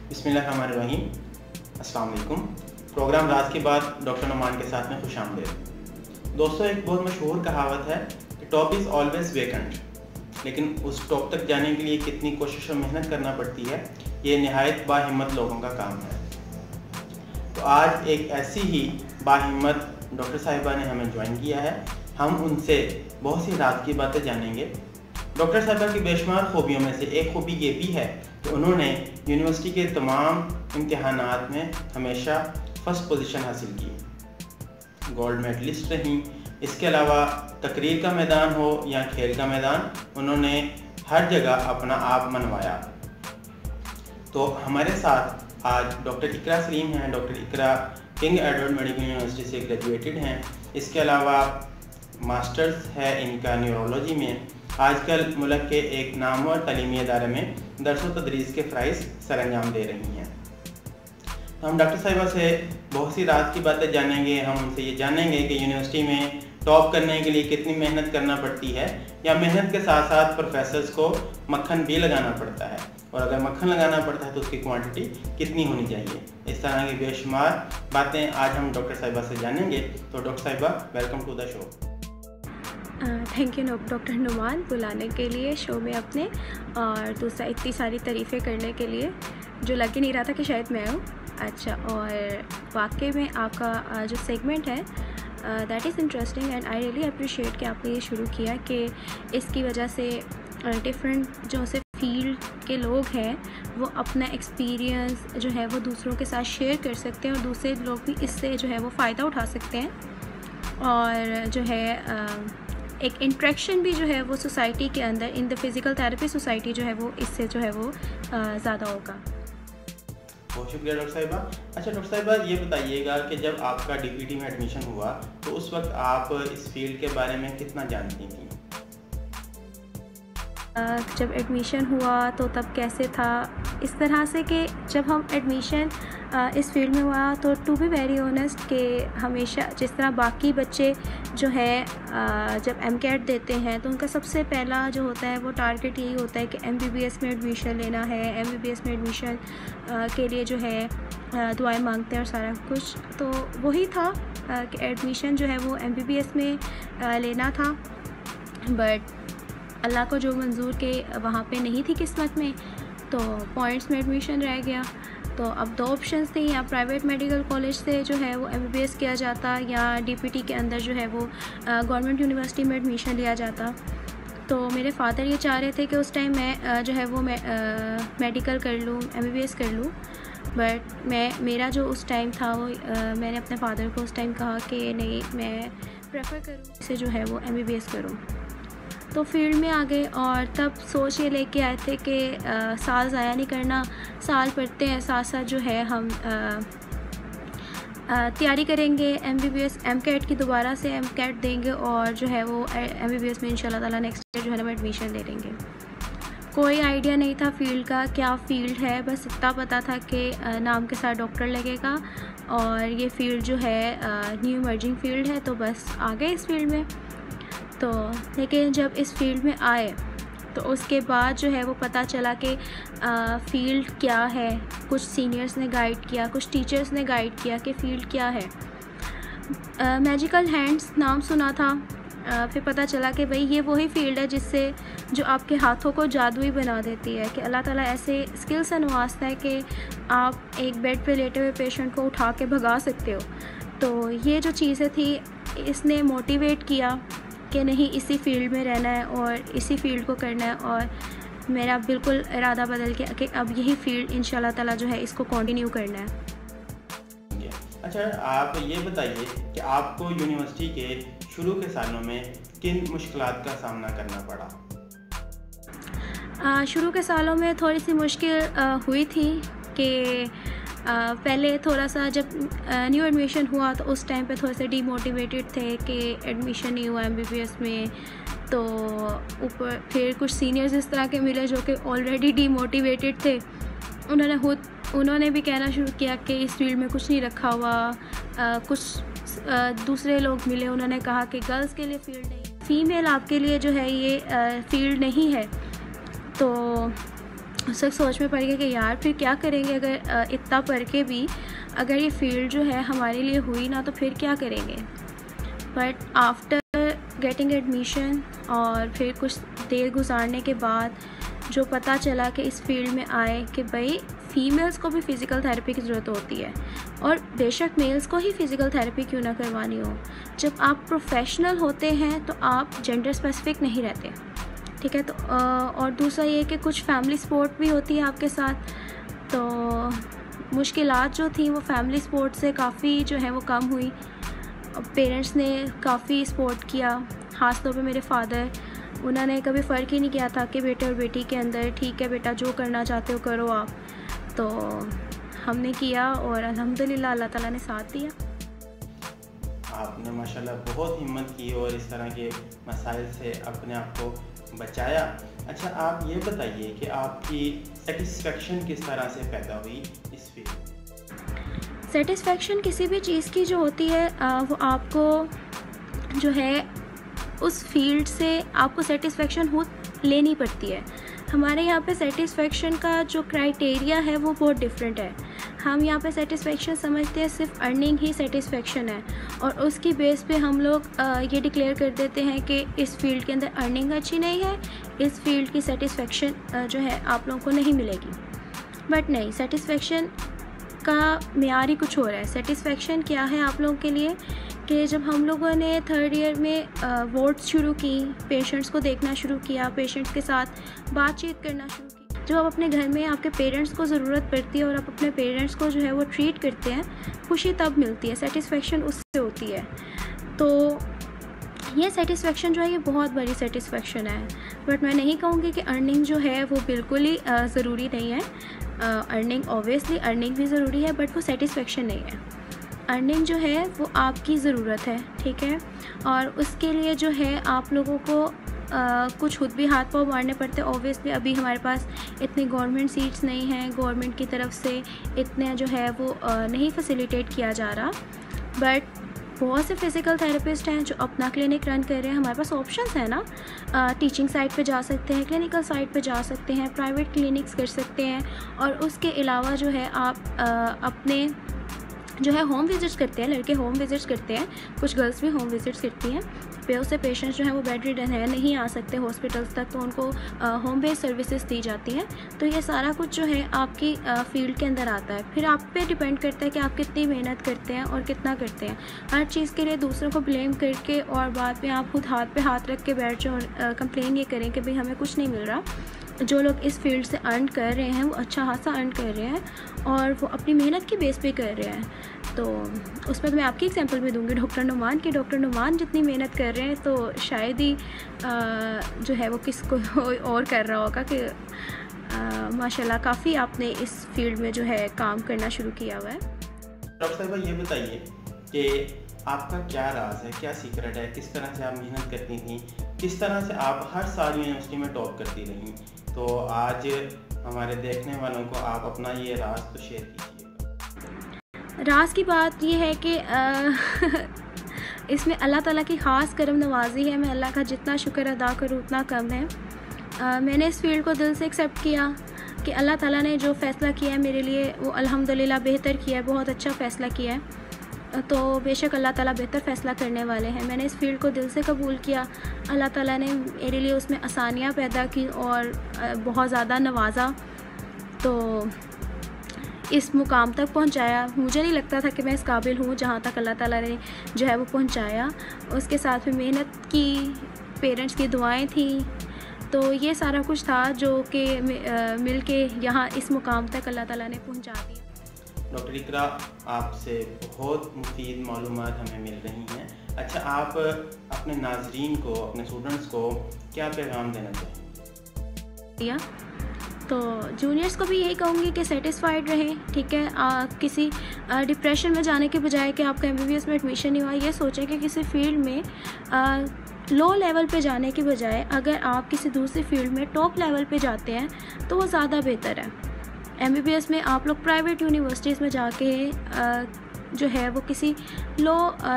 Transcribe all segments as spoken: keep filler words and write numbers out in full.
बिस्मिल्लाहिर्रहमानिर्रहीम। अस्सलाम वालेकुम। प्रोग्राम राज की बात डॉक्टर नुमान के साथ में खुशामदीद। दोस्तों, एक बहुत मशहूर कहावत है कि टॉप इज़ ऑलवेज वेकेंट, लेकिन उस टॉप तक जाने के लिए कितनी कोशिश और मेहनत करना पड़ती है, ये नहायत बाहिम्मत लोगों का काम है। तो आज एक ऐसी ही बाहिम्मत डॉक्टर साहिबा ने हमें ज्वाइन किया है। हम उनसे बहुत सी राज की बातें जानेंगे। डॉक्टर साहिबा की बेशुमार खूबियों में से एक खूबी ये भी है कि उन्होंने यूनिवर्सिटी के तमाम इम्तिहानात में हमेशा फ़र्स्ट पोजीशन हासिल की, गोल्ड मेडलिस्ट रहीं। इसके अलावा तकरीर का मैदान हो या खेल का मैदान, उन्होंने हर जगह अपना आप मनवाया। तो हमारे साथ आज डॉक्टर इकरा सलीम हैं। Doctor Iqra King Edward medical university से ग्रेजुएटेड हैं। इसके अलावा मास्टर्स है इनका न्यूरोलॉजी में। आजकल मुल्क के एक नामवर तालीमी अदारे में दर्स व तदरीस के फ़राइज़ सर अंजाम दे रही हैं। तो हम डॉक्टर साहिबा से बहुत सी राज की बातें जानेंगे। हम उनसे ये जानेंगे कि यूनिवर्सिटी में टॉप करने के लिए कितनी मेहनत करना पड़ती है, या मेहनत के साथ साथ प्रोफेसर्स को मक्खन भी लगाना पड़ता है, और अगर मक्खन लगाना पड़ता है तो उसकी क्वांटिटी कितनी होनी चाहिए। इस तरह की बेशुमार बातें आज हम डॉक्टर साहिबा से जानेंगे। तो डॉक्टर साहिबा, welcome to the show. Thank you doctor Numan बुलाने के लिए शो में अपने, और दूसरा इतनी सारी तारीफ़ें करने के लिए, जो लग ही नहीं रहा था कि शायद मैं हूँ। अच्छा, और वाकई में आपका जो सेगमेंट है that is interesting and I really appreciate कि आपने ये शुरू किया, कि इसकी वजह से डिफरेंट जो से फील्ड के लोग हैं वो अपना एक्सपीरियंस जो है वो दूसरों के साथ शेयर कर सकते हैं, और दूसरे लोग भी इससे जो है वो फ़ायदा उठा सकते हैं, और जो है एक इंट्रैक्शन भी जो है वो सोसाइटी के अंदर in the physical therapy society जो है वो इससे जो है वो ज़्यादा होगा। बहुत शुक्रिया डॉक्टर साहिबा। अच्छा डॉक्टर साहिबा, ये बताइएगा कि जब आपका डीपीटी में एडमिशन हुआ तो उस वक्त आप इस फील्ड के बारे में कितना जानती थी? जब एडमिशन हुआ तो तब कैसे था, इस तरह से कि जब हम एडमिशन इस फील्ड में हुआ तो टू बी वेरी ऑनेस्ट कि हमेशा जिस तरह बाकी बच्चे जो है जब एम कैट देते हैं तो उनका सबसे पहला जो होता है वो टारगेट यही होता है कि एम बी बी एस में एडमिशन लेना है, एम बी बी एस में एडमिशन के लिए जो है दुआएं मांगते हैं और सारा कुछ। तो वही था कि एडमिशन जो है वो एम बी बी एस में लेना था, बट अल्लाह को जो मंजूर के वहाँ पे नहीं थी किस्मत में, तो पॉइंट्स में एडमिशन रह गया। तो अब दो ऑप्शंस थे, या प्राइवेट मेडिकल कॉलेज से जो है वो एमबीबीएस किया जाता, या डीपीटी के अंदर जो है वो गवर्नमेंट यूनिवर्सिटी में एडमिशन लिया जाता। तो मेरे फादर ये चाह रहे थे कि उस टाइम मैं जो है वो मैं मेडिकल कर लूँ, एमबीबीएस कर लूँ, बट मैं मेरा जो उस टाइम था वो आ, मैंने अपने फादर को उस टाइम कहा कि नहीं, मैं प्रेफर करूँ इसे जो है वो एमबीबीएस करूँ। तो फील्ड में आ गए, और तब सोच ये लेके आए थे कि साल ज़ाया नहीं करना, साल पढ़ते हैं साथ साथ जो है हम तैयारी करेंगे एमबीबीएस एम कैट की, दोबारा से एम कैट देंगे, और जो है वो एमबीबीएस में इंशाल्लाह ताला नेक्स्ट ईयर जो है हम एडमिशन ले लेंगे। कोई आइडिया नहीं था फील्ड का, क्या फ़ील्ड है, बस इतना पता था कि नाम के साथ डॉक्टर लगेगा, और ये फ़ील्ड जो है न्यू इमर्जिंग फील्ड है, तो बस आ गए इस फील्ड में। तो लेकिन जब इस फील्ड में आए तो उसके बाद जो है वो पता चला कि फ़ील्ड क्या है। कुछ सीनियर्स ने गाइड किया, कुछ टीचर्स ने गाइड किया कि फ़ील्ड क्या है। मैजिकल हैंड्स नाम सुना था, आ, फिर पता चला कि भाई ये वही फ़ील्ड है जिससे जो आपके हाथों को जादुई बना देती है, कि अल्लाह ताला ऐसे स्किल से नवाजता है कि आप एक बेड पे लेटे हुए पेशेंट को उठा के भगा सकते हो। तो ये जो चीज़ें थी, इसने मोटिवेट किया कि नहीं, इसी फील्ड में रहना है और इसी फील्ड को करना है, और मेरा बिल्कुल इरादा बदल गया कि अब यही फील्ड इंशाल्लाह ताला जो है इसको कंटिन्यू करना है। अच्छा, आप ये बताइए कि आपको यूनिवर्सिटी के शुरू के सालों में किन मुश्किलात का सामना करना पड़ा? आ, शुरू के सालों में थोड़ी सी मुश्किल आ, हुई थी कि Uh, पहले थोड़ा सा जब न्यू uh, एडमिशन हुआ तो उस टाइम पे थोड़े से डीमोटिवेटेड थे कि एडमिशन नहीं हुआ एमबीबीएस में। तो ऊपर फिर कुछ सीनियर्स इस तरह के मिले जो कि ऑलरेडी डीमोटिवेटेड थे, उन्होंने खुद उन्होंने भी कहना शुरू किया कि इस फील्ड में कुछ नहीं रखा हुआ। uh, कुछ uh, दूसरे लोग मिले, उन्होंने कहा कि गर्ल्स के लिए फ़ील्ड नहीं, फ़ीमेल आपके लिए जो है ये फील्ड uh, नहीं है। तो उस वक्त सोच में पड़ गया कि यार फिर क्या करेंगे, अगर इतना पढ़ के भी अगर ये फील्ड जो है हमारे लिए हुई ना तो फिर क्या करेंगे। बट आफ्टर गेटिंग एडमिशन और फिर कुछ देर गुजारने के बाद जो पता चला कि इस फील्ड में आए कि भाई फ़ीमेल्स को भी फ़िज़िकल थेरेपी की ज़रूरत होती है, और बेशक मेल्स को ही फ़िज़िकल थेरेपी क्यों ना करवानी हो। जब आप प्रोफेशनल होते हैं तो आप जेंडर स्पेसिफिक नहीं रहते, ठीक है। तो और दूसरा ये कि कुछ फैमिली सपोर्ट भी होती है आपके साथ, तो मुश्किलात जो थी वो फैमिली सपोर्ट से काफ़ी जो है वो कम हुई। पेरेंट्स ने काफ़ी सपोर्ट किया, ख़ास तौर पे मेरे फादर, उन्होंने कभी फ़र्क ही नहीं किया था कि बेटे और बेटी के अंदर, ठीक है बेटा जो करना चाहते हो करो आप। तो हमने किया और अल्हम्दुलिल्लाह अल्लाह ताला ने साथ दिया। आपने माशाल्लाह बहुत हिम्मत की और इस तरह के मसाइल से अपने आप को बचाया। अच्छा, आप ये बताइए कि आपकी सेटिस्फेक्शन किस तरह से पैदा हुई इस फील्ड? सेटिस्फेक्शन किसी भी चीज़ की जो होती है वो आपको जो है उस फील्ड से आपको सेटिस्फेक्शन हो लेनी पड़ती है। हमारे यहाँ पे सेटिस्फेक्शन का जो क्राइटेरिया है वो बहुत डिफरेंट है। हम यहाँ पे सेटिस्फेक्शन समझते हैं सिर्फ अर्निंग ही सेटिस्फेक्शन है, और उसकी बेस पे हम लोग ये डिक्लेयर कर देते हैं कि इस फील्ड के अंदर अर्निंग अच्छी नहीं है, इस फील्ड की सेटिस्फेक्शन जो है आप लोगों को नहीं मिलेगी। बट नहीं, सेटिस्फेक्शन का मेयार ही कुछ हो रहा है। सेटिस्फेक्शन क्या है आप लोगों के लिए कि जब हम लोगों ने थर्ड ईयर में वोट्स शुरू की, पेशेंट्स को देखना शुरू किया, पेशेंट्स के साथ बातचीत करना शुरू की, जब आप अपने घर में आपके पेरेंट्स को ज़रूरत पड़ती है और आप अपने पेरेंट्स को जो है वो ट्रीट करते हैं, खुशी तब मिलती है, सेटिस्फेक्शन उससे होती है। तो ये सेटिस्फेक्शन जो है ये बहुत बड़ी सेटिस्फेक्शन है। बट मैं नहीं कहूँगी कि अर्निंग जो है वो बिल्कुल ही ज़रूरी नहीं है। अर्निंग ऑब्वियसली अर्निंग भी ज़रूरी है, बट वो सेटिस्फेक्शन नहीं है। अर्निंग जो है वो आपकी ज़रूरत है, ठीक है, और उसके लिए जो है आप लोगों को आ, कुछ खुद भी हाथ पाँव मारने पड़ते हैं। ऑब्वियसली अभी हमारे पास इतनी गवर्नमेंट सीट्स नहीं हैं, गवर्नमेंट की तरफ से इतने जो है वो आ, नहीं फैसिलिटेट किया जा रहा। बट बहुत से फ़िज़िकल थेरेपिस्ट हैं जो अपना क्लिनिक रन कर रहे हैं। हमारे पास ऑप्शंस है ना, टीचिंग साइड पे जा सकते हैं, क्लिनिकल साइड पे जा सकते हैं, प्राइवेट क्लिनिक्स कर सकते हैं, और उसके अलावा जो है आप आ, अपने जो है होम विजिट्स करते हैं। लड़के होम विजिट्स करते हैं, कुछ गर्ल्स भी होम विजिट्स करती हैं। बहुत से पेशेंट्स जो हैं वो बेड रिडन है, नहीं आ सकते हॉस्पिटल्स तक, तो उनको होम बेस्ड सर्विसेज दी जाती हैं। तो ये सारा कुछ जो है आपकी फील्ड के अंदर आता है। फिर आप पे डिपेंड करता है कि आप कितनी मेहनत करते हैं और कितना करते हैं। हर चीज़ के लिए दूसरों को ब्लेम करके और बाद में आप खुद हाथ पे हाथ रख के बैठ जाओ और कंप्लेन ये करें कि भाई हमें कुछ नहीं मिल रहा। जो लोग इस फील्ड से अर्न कर रहे हैं वो अच्छा खासा अर्न कर रहे हैं और वो अपनी मेहनत की बेस पे कर रहे हैं। तो उसमें तो मैं आपकी एग्जांपल भी दूंगी डॉक्टर नुमान की। डॉक्टर नुमान जितनी मेहनत कर रहे हैं तो शायद ही आ, जो है वो किसको और कर रहा होगा कि माशाल्लाह काफ़ी आपने इस फील्ड में जो है काम करना शुरू किया हुआ है। डॉक्टर साहिबा ये बताइए कि आपका क्या राज है, क्या सीक्रेट है, किस तरह से आप मेहनत करती थी, किस तरह से आप हर साल यूनिवर्सिटी में टॉप करती रहीं। तो आज हमारे देखने वालों को आप अपना ये राज तो शेयर कीजिएगा। राज की बात ये है कि इसमें अल्लाह ताला की ख़ास करम नवाजी है। मैं अल्लाह का जितना शुक्र अदा करूँ उतना कम है। आ, मैंने इस फील्ड को दिल से एक्सेप्ट किया कि अल्लाह ताला ने जो फ़ैसला किया है मेरे लिए वो अल्हम्दुलिल्लाह बेहतर किया है, बहुत अच्छा फ़ैसला किया है। तो बेशक अल्लाह ताला बेहतर फ़ैसला करने वाले हैं। मैंने इस फील्ड को दिल से कबूल किया। अल्लाह ताला ने मेरे लिए उसमें आसानियाँ पैदा की और बहुत ज़्यादा नवाजा, तो इस मुकाम तक पहुंचाया। मुझे नहीं लगता था कि मैं इस काबिल हूँ जहाँ तक अल्लाह ताला ने जो है वो पहुंचाया। उसके साथ में मेहनत की, पेरेंट्स की दुआएं थी, तो ये सारा कुछ था जो कि मिल के यहाँ इस मुकाम तक अल्लाह ताला ने पहुँचा दिया। डॉक्टर इकरा, आपसे बहुत मुफीद मालूमात हमें मिल रही हैं। अच्छा, आप अपने नाजरीन को, अपने स्टूडेंट्स को क्या पैगाम देना चाहिए? तो जूनियर्स को भी यही कहूँगी कि सेटिस्फाइड रहें, ठीक है। आ, किसी आ, डिप्रेशन में जाने के बजाय कि आपका एमबीबीएस में एडमिशन नहीं हुआ, ये सोचें कि किसी फील्ड में आ, लो लेवल पे जाने के बजाय अगर आप किसी दूसरी फील्ड में टॉप लेवल पे जाते हैं तो वो ज़्यादा बेहतर है। एमबीबीएस में आप लोग प्राइवेट यूनिवर्सिटीज़ में जाके आ, जो है वो किसी लो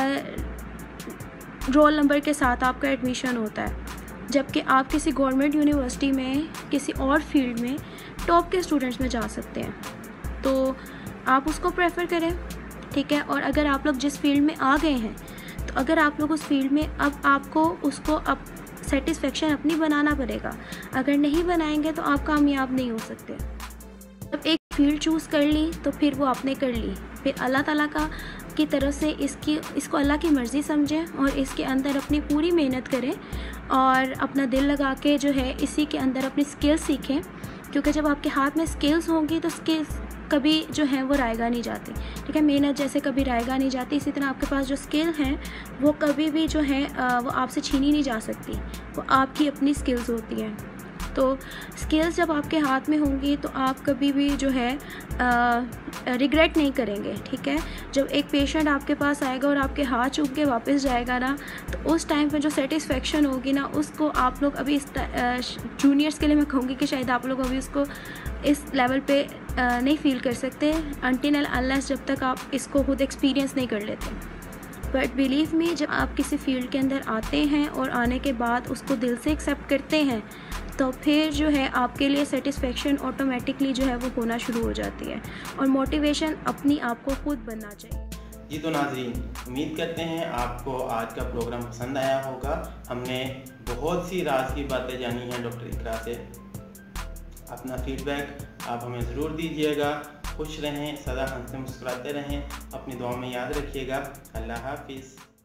रोल नंबर के साथ आपका एडमिशन होता है, जबकि आप किसी गवर्नमेंट यूनिवर्सिटी में किसी और फील्ड में टॉप के स्टूडेंट्स में जा सकते हैं, तो आप उसको प्रेफर करें, ठीक है। और अगर आप लोग जिस फील्ड में आ गए हैं, तो अगर आप लोग उस फील्ड में अब आपको उसको अब सेटिस्फेक्शन अपनी बनाना पड़ेगा। अगर नहीं बनाएंगे तो आप कामयाब नहीं हो सकते। जब एक फील्ड चूज़ कर ली तो फिर वो आपने कर ली, फिर अल्लाह ताला का की तरफ से इसकी इसको अल्लाह की मर्ज़ी समझें और इसके अंदर अपनी पूरी मेहनत करें और अपना दिल लगा के जो है इसी के अंदर अपनी स्किल्स सीखें, क्योंकि जब आपके हाथ में स्किल्स होंगी तो स्किल्स कभी जो है वो रायगा नहीं जाती, ठीक है। मेहनत जैसे कभी रायगा नहीं जाती, इसी तरह आपके पास जो स्किल हैं वो कभी भी जो है वो आपसे छीनी नहीं जा सकती, वो आपकी अपनी स्किल्स होती हैं। तो स्किल्स जब आपके हाथ में होंगी तो आप कभी भी जो है रिग्रेट नहीं करेंगे, ठीक है। जब एक पेशेंट आपके पास आएगा और आपके हाथ चूक के वापस जाएगा ना, तो उस टाइम पे जो सेटिस्फेक्शन होगी ना, उसको आप लोग अभी इस जूनियर्स के लिए मैं कहूँगी कि शायद आप लोग अभी उसको इस लेवल पे नहीं फील कर सकते अनटिल एंड अनलेस जब तक आप इसको खुद एक्सपीरियंस नहीं कर लेते। बट बिलीव मी, जब आप किसी फील्ड के अंदर आते हैं और आने के बाद उसको दिल से एक्सेप्ट करते हैं तो फिर जो है आपके लिए सेटिस्फेक्शन ऑटोमेटिकली जो है वो होना शुरू हो जाती है और मोटिवेशन अपनी आप को खुद बनना चाहिए। जी तो नाज़रीन, उम्मीद करते हैं आपको आज का प्रोग्राम पसंद आया होगा। हमने बहुत सी राज की बातें जानी हैं डॉक्टर इकरा से। अपना फीडबैक आप हमें ज़रूर दीजिएगा। खुश रहें, सदा हंसते मुस्कुराते रहें, अपनी दुआ में याद रखिएगा। अल्लाह हाफिज़।